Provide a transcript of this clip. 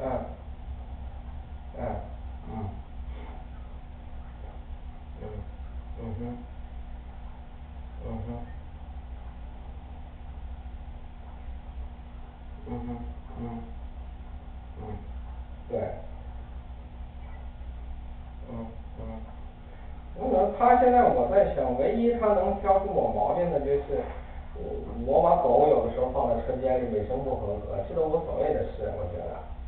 嗯嗯嗯嗯嗯哼嗯哼嗯哼嗯嗯，对，嗯嗯。那他现在我在想，唯一他能挑出我毛病的就是，我把狗有的时候放在车间里，卫生不合格，这都无所谓的事，我觉得。